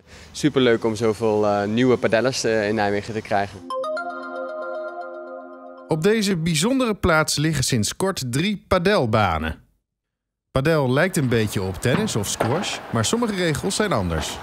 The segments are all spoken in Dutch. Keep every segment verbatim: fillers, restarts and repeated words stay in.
Superleuk om zoveel uh, nieuwe padellers uh, in Nijmegen te krijgen. Op deze bijzondere plaats liggen sinds kort drie padelbanen. Padel lijkt een beetje op tennis of squash, maar sommige regels zijn anders.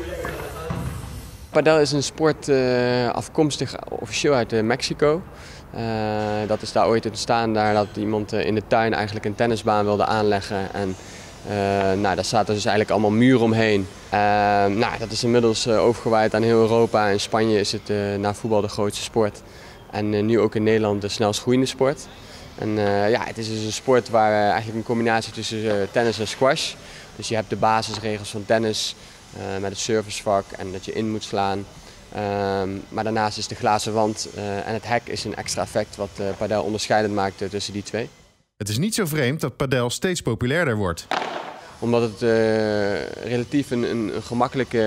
Padel is een sport uh, afkomstig officieel uit uh, Mexico. Uh, dat is daar ooit ontstaan, daar dat iemand uh, in de tuin eigenlijk een tennisbaan wilde aanleggen. En uh, nou, daar zaten dus eigenlijk allemaal muren omheen. Uh, nou, dat is inmiddels uh, overgewaaid aan heel Europa. In Spanje is het uh, na voetbal de grootste sport. En uh, nu ook in Nederland de snelst groeiende sport. En uh, ja, het is dus een sport waar uh, eigenlijk een combinatie tussen uh, tennis en squash. Dus je hebt de basisregels van tennis uh, met het servicevak en dat je in moet slaan. Um, maar daarnaast is de glazen wand uh, en het hek is een extra effect wat uh, padel onderscheidend maakt uh, tussen die twee. Het is niet zo vreemd dat padel steeds populairder wordt. Omdat het uh, relatief een, een, een gemakkelijke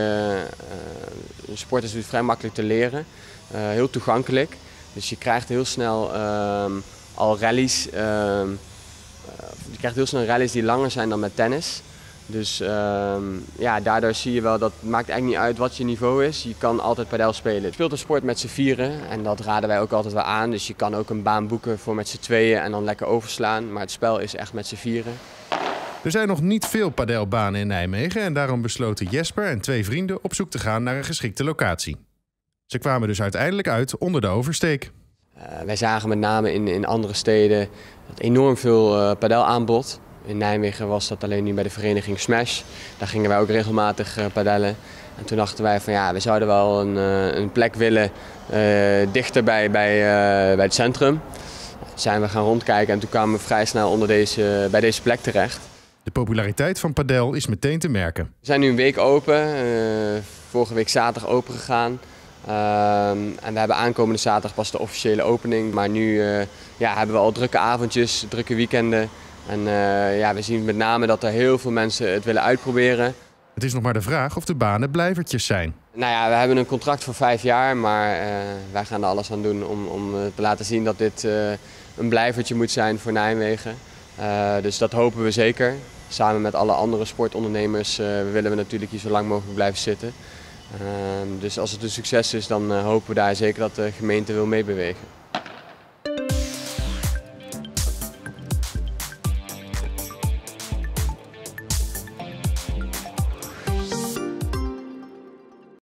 uh, een sport is, dus vrij makkelijk te leren. Uh, heel toegankelijk. Dus je krijgt heel snel uh, al rallies. Uh, uh, je krijgt heel snel rallies die langer zijn dan met tennis. Dus uh, ja, daardoor zie je wel dat het maakt eigenlijk niet uit wat je niveau is. Je kan altijd padel spelen. Het speelt een sport met z'n vieren en dat raden wij ook altijd wel aan. Dus je kan ook een baan boeken voor met z'n tweeën en dan lekker overslaan. Maar het spel is echt met z'n vieren. Er zijn nog niet veel padelbanen in Nijmegen en daarom besloten Jesper en twee vrienden op zoek te gaan naar een geschikte locatie. Ze kwamen dus uiteindelijk uit onder de Oversteek. Uh, wij zagen met name in, in andere steden dat enorm veel uh, padelaanbod. In Nijmegen was dat alleen nu bij de vereniging Smash. Daar gingen wij ook regelmatig uh, padellen. En toen dachten wij van ja, we zouden wel een, uh, een plek willen uh, dichter bij, bij, uh, bij het centrum. Toen zijn we gaan rondkijken en toen kwamen we vrij snel onder deze, bij deze plek terecht. De populariteit van padel is meteen te merken. We zijn nu een week open, uh, vorige week zaterdag open gegaan. Uh, en we hebben aankomende zaterdag pas de officiële opening. Maar nu uh, ja, hebben we al drukke avondjes, drukke weekenden. En uh, ja, we zien met name dat er heel veel mensen het willen uitproberen. Het is nog maar de vraag of de banen blijvertjes zijn. Nou ja, we hebben een contract voor vijf jaar, maar uh, wij gaan er alles aan doen om, om te laten zien dat dit uh, een blijvertje moet zijn voor Nijmegen. Uh, dus dat hopen we zeker. Samen met alle andere sportondernemers uh, willen we natuurlijk hier zo lang mogelijk blijven zitten. Uh, dus als het een succes is, dan uh, hopen we daar zeker dat de gemeente wil meebewegen.